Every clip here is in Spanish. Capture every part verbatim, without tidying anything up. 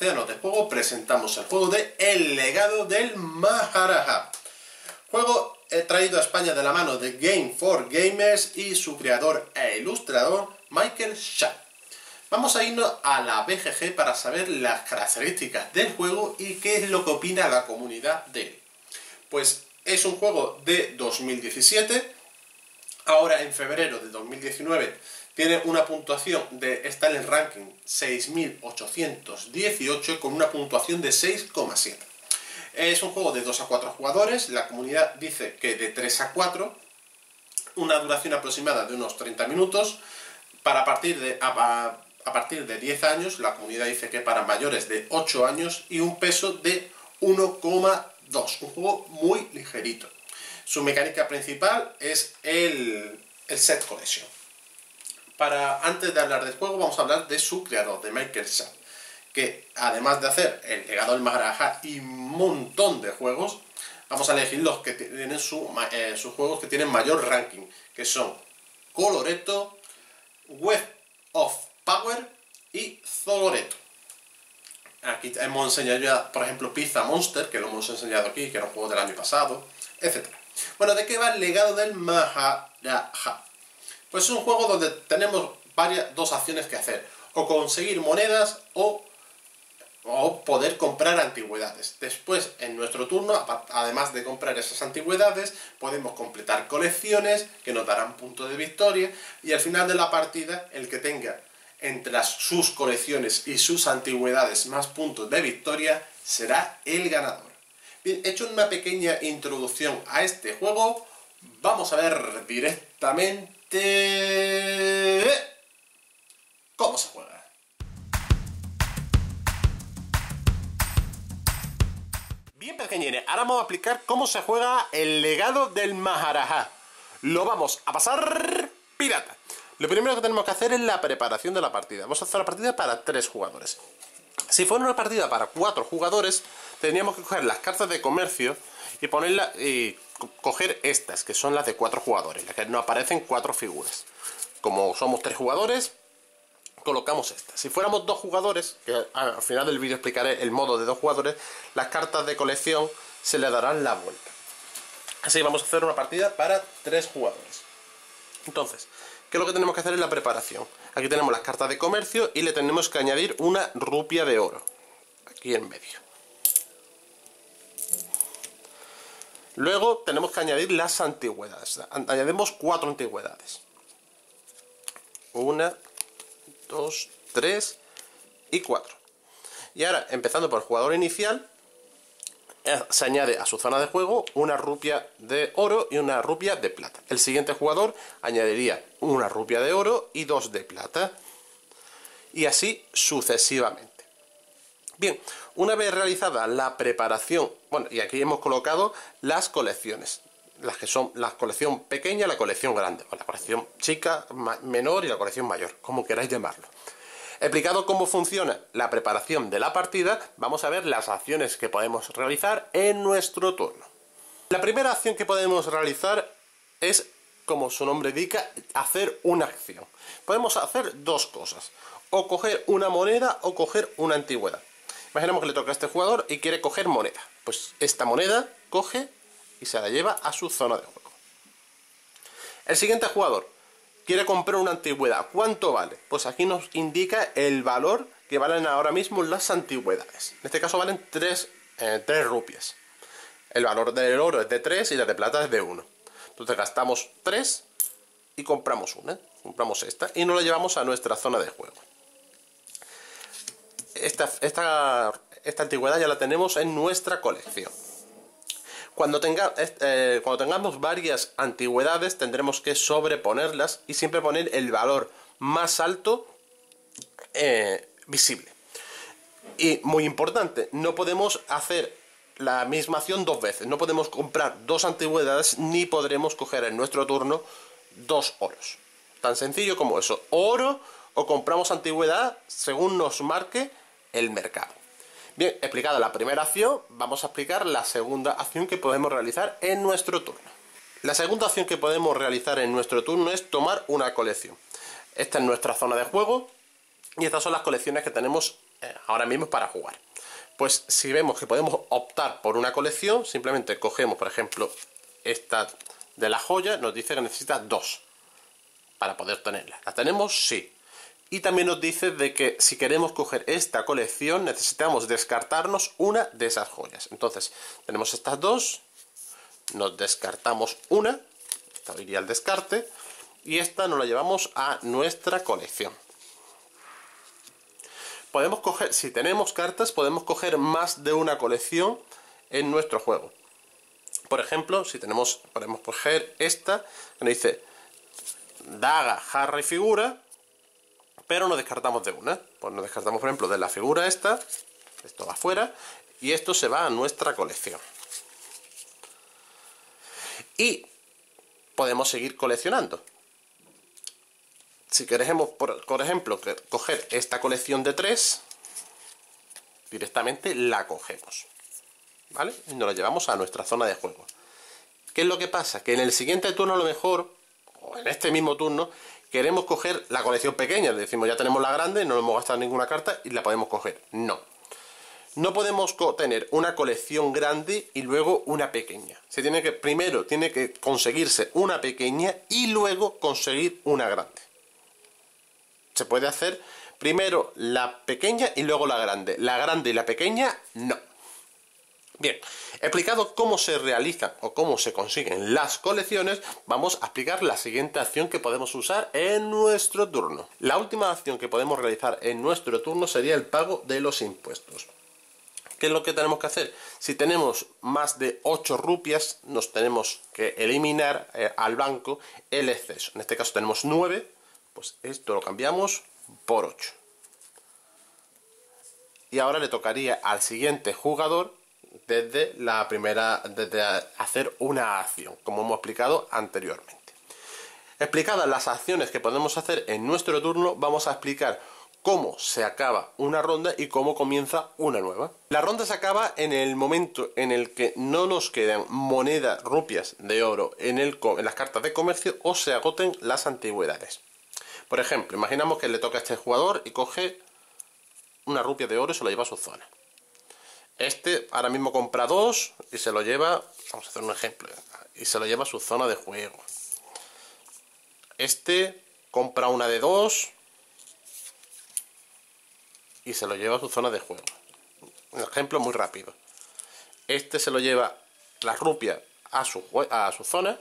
Océanos de Juego presentamos el juego de El Legado del Maharaja. Juego eh, traído a España de la mano de Game for Gamers y su creador e ilustrador Michael Shah. Vamos a irnos a la B G G para saber las características del juego y qué es lo que opina la comunidad de él. Pues es un juego de dos mil diecisiete, ahora en febrero de dos mil diecinueve tiene una puntuación de, está en el ranking seis mil ochocientos dieciocho con una puntuación de seis coma siete. Es un juego de dos a cuatro jugadores, la comunidad dice que de tres a cuatro, una duración aproximada de unos treinta minutos, para a partir de, a, a partir de diez años, la comunidad dice que para mayores de ocho años y un peso de uno coma dos, un juego muy ligerito. Su mecánica principal es el, el set collection. Para, antes de hablar del juego, vamos a hablar de su creador, de Michael Shah, que además de hacer El Legado del Maharaja y un montón de juegos, vamos a elegir los que tienen su, eh, sus juegos que tienen mayor ranking, que son Coloretto, Web of Power y Zoloretto. Aquí hemos enseñado ya, por ejemplo, Pizza Monster, que lo hemos enseñado aquí, que era un juego del año pasado, etcétera. Bueno, ¿de qué va El Legado del Maharaja? Pues es un juego donde tenemos varias, dos acciones que hacer, o conseguir monedas o, o poder comprar antigüedades. Después, en nuestro turno, además de comprar esas antigüedades, podemos completar colecciones que nos darán puntos de victoria y al final de la partida, el que tenga entre las, sus colecciones y sus antigüedades más puntos de victoria será el ganador. Bien, hecho una pequeña introducción a este juego, vamos a ver directamente cómo se juega. Bien, pequeñines, ahora vamos a explicar cómo se juega El Legado del Maharaja. Lo vamos a pasar pirata. Lo primero que tenemos que hacer es la preparación de la partida. Vamos a hacer la partida para tres jugadores. Si fuera una partida para cuatro jugadores, tendríamos que coger las cartas de comercio y ponerla y coger estas, que son las de cuatro jugadores, las que nos aparecen cuatro figuras. Como somos tres jugadores, colocamos estas. Si fuéramos dos jugadores, que al final del vídeo explicaré el modo de dos jugadores, las cartas de colección se le darán la vuelta. Así vamos a hacer una partida para tres jugadores. Entonces, ¿qué es lo que tenemos que hacer en la preparación? Aquí tenemos las cartas de comercio y le tenemos que añadir una rupia de oro. Aquí en medio. Luego tenemos que añadir las antigüedades. Añadimos cuatro antigüedades. Una, dos, tres y cuatro. Y ahora, empezando por el jugador inicial, se añade a su zona de juego una rupia de oro y una rupia de plata. El siguiente jugador añadiría una rupia de oro y dos de plata. Y así sucesivamente. Bien, una vez realizada la preparación, bueno, y aquí hemos colocado las colecciones. Las que son la colección pequeña y la colección grande. O la colección chica, menor y la colección mayor, como queráis llamarlo. Explicado cómo funciona la preparación de la partida, vamos a ver las acciones que podemos realizar en nuestro turno. La primera acción que podemos realizar es, como su nombre indica, hacer una acción. Podemos hacer dos cosas, o coger una moneda o coger una antigüedad. Imaginemos que le toca a este jugador y quiere coger moneda. Pues esta moneda coge y se la lleva a su zona de juego. El siguiente jugador quiere comprar una antigüedad. ¿Cuánto vale? Pues aquí nos indica el valor que valen ahora mismo las antigüedades. En este caso valen tres rupias. El valor del oro es de tres y la de plata es de uno. Entonces gastamos tres y compramos una. Compramos esta y nos la llevamos a nuestra zona de juego. Esta, esta, esta antigüedad ya la tenemos en nuestra colección. Cuando, tenga, eh, cuando tengamos varias antigüedades tendremos que sobreponerlas y siempre poner el valor más alto eh, visible. Y muy importante, no podemos hacer la misma acción dos veces. No podemos comprar dos antigüedades ni podremos coger en nuestro turno dos oros. Tan sencillo como eso. Oro o compramos antigüedad según nos marque el mercado. Bien, explicada la primera acción, vamos a explicar la segunda acción que podemos realizar en nuestro turno. La segunda acción que podemos realizar en nuestro turno es tomar una colección. Esta es nuestra zona de juego y estas son las colecciones que tenemos eh, ahora mismo para jugar. Pues si vemos que podemos optar por una colección, simplemente cogemos, por ejemplo, esta de la joya, nos dice que necesita dos para poder tenerla. ¿La tenemos? Sí. Y también nos dice de que si queremos coger esta colección necesitamos descartarnos una de esas joyas. Entonces tenemos estas dos, nos descartamos una, esta iría al descarte, y esta nos la llevamos a nuestra colección. Podemos coger, si tenemos cartas, podemos coger más de una colección en nuestro juego. Por ejemplo, si tenemos, podemos coger esta, que nos dice daga, jarra y figura, pero nos descartamos de una. Pues nos descartamos, por ejemplo, de la figura esta, esto va afuera, y esto se va a nuestra colección. Y podemos seguir coleccionando. Si queremos, por, por ejemplo, coger esta colección de tres, directamente la cogemos, ¿vale? Y nos la llevamos a nuestra zona de juego. ¿Qué es lo que pasa? Que en el siguiente turno, a lo mejor, o en este mismo turno, queremos coger la colección pequeña. Le decimos, ya tenemos la grande, no hemos gastado ninguna carta y la podemos coger. No. No podemos tener una colección grande y luego una pequeña. Se tiene que, primero tiene que conseguirse una pequeña y luego conseguir una grande. Se puede hacer primero la pequeña y luego la grande. La grande y la pequeña, no. Bien, explicado cómo se realizan o cómo se consiguen las colecciones, vamos a explicar la siguiente acción que podemos usar en nuestro turno. La última acción que podemos realizar en nuestro turno sería el pago de los impuestos. ¿Qué es lo que tenemos que hacer? Si tenemos más de ocho rupias, nos tenemos que eliminar eh, al banco el exceso. En este caso tenemos nueve. Pues esto lo cambiamos por ocho. Y ahora le tocaría al siguiente jugador desde la primera, desde hacer una acción, como hemos explicado anteriormente. Explicadas las acciones que podemos hacer en nuestro turno, vamos a explicar cómo se acaba una ronda y cómo comienza una nueva. La ronda se acaba en el momento en el que no nos quedan monedas, rupias de oro en, el, en las cartas de comercio o se agoten las antigüedades. Por ejemplo, imaginamos que le toca a este jugador y coge una rupia de oro y se lo lleva a su zona. Este ahora mismo compra dos y se lo lleva, vamos a hacer un ejemplo, y se lo lleva a su zona de juego. Este compra una de dos y se lo lleva a su zona de juego. Un ejemplo muy rápido. Este se lo lleva la rupia a su, a su zona.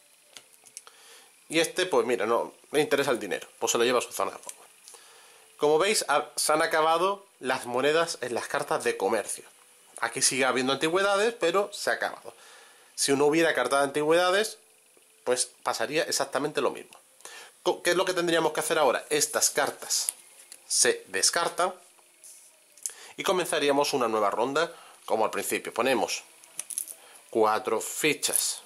Y este, pues mira, no le interesa el dinero, pues se lo lleva a su zona de juego. Como veis, se han acabado las monedas en las cartas de comercio. Aquí sigue habiendo antigüedades, pero se ha acabado. Si no hubiera cartas de antigüedades, pues pasaría exactamente lo mismo. ¿Qué es lo que tendríamos que hacer ahora? Estas cartas se descartan y comenzaríamos una nueva ronda, como al principio. Ponemos cuatro fichas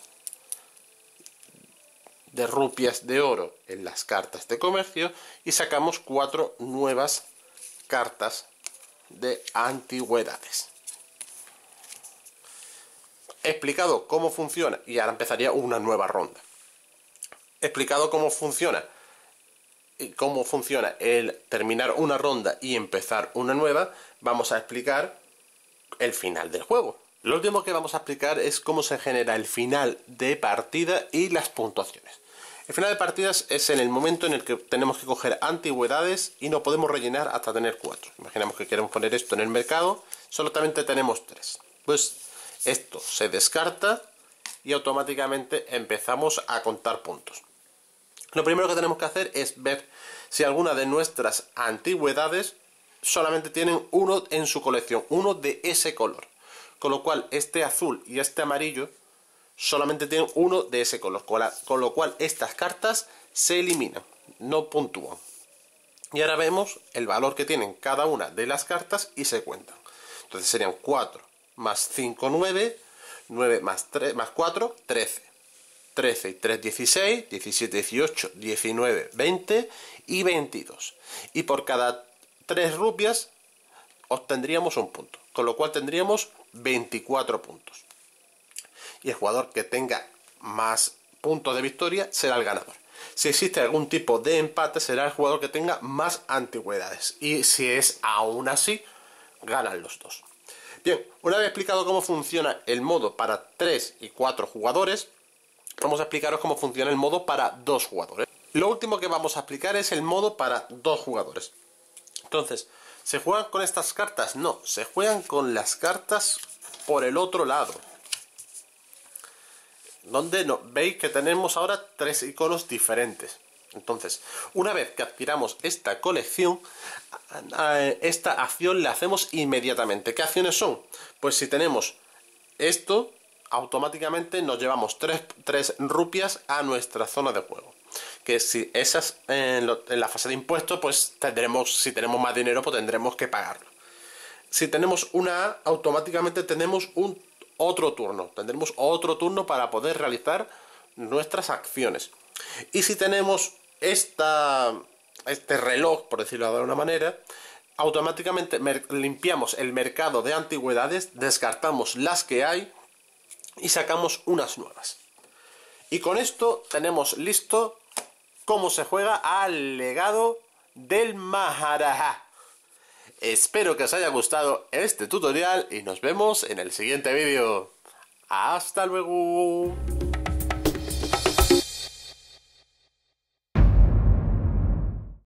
de rupias de oro en las cartas de comercio y sacamos cuatro nuevas cartas de antigüedades. He explicado cómo funciona y ahora empezaría una nueva ronda. He explicado cómo funciona y cómo funciona el terminar una ronda y empezar una nueva. Vamos a explicar el final del juego. Lo último que vamos a explicar es cómo se genera el final de partida y las puntuaciones. El final de partidas es en el momento en el que tenemos que coger antigüedades y no podemos rellenar hasta tener cuatro. Imaginamos que queremos poner esto en el mercado, solamente tenemos tres. Pues esto se descarta y automáticamente empezamos a contar puntos. Lo primero que tenemos que hacer es ver si alguna de nuestras antigüedades solamente tienen uno en su colección, uno de ese color. Con lo cual este azul y este amarillo solamente tienen uno de ese color, con lo cual estas cartas se eliminan, no puntúan. Y ahora vemos el valor que tienen cada una de las cartas y se cuentan. Entonces serían cuatro más cinco, nueve, nueve más tres más cuatro, trece. trece y tres, dieciséis, diecisiete, dieciocho, diecinueve, veinte y veintidós. Y por cada tres rupias obtendríamos un punto, con lo cual tendríamos veinticuatro puntos. Y el jugador que tenga más puntos de victoria será el ganador. Si existe algún tipo de empate, será el jugador que tenga más antigüedades. Y si es aún así, ganan los dos. Bien, una vez explicado cómo funciona el modo para tres y cuatro jugadores, vamos a explicaros cómo funciona el modo para dos jugadores. Lo último que vamos a explicar es el modo para dos jugadores. Entonces, ¿se juegan con estas cartas? No, se juegan con las cartas por el otro lado. Donde no, veis que tenemos ahora tres iconos diferentes. Entonces, una vez que adquiramos esta colección, esta acción la hacemos inmediatamente. ¿Qué acciones son? Pues si tenemos esto, automáticamente nos llevamos tres rupias a nuestra zona de juego. Que si esas en, lo, en la fase de impuestos, pues tendremos, si tenemos más dinero, pues tendremos que pagarlo. Si tenemos una A, automáticamente tenemos un otro turno. Tendremos otro turno para poder realizar nuestras acciones. Y si tenemos esta, este reloj, por decirlo de alguna manera, automáticamente limpiamos el mercado de antigüedades, descartamos las que hay y sacamos unas nuevas. Y con esto tenemos listo cómo se juega al legado del Maharaja. Espero que os haya gustado este tutorial y nos vemos en el siguiente vídeo. ¡Hasta luego!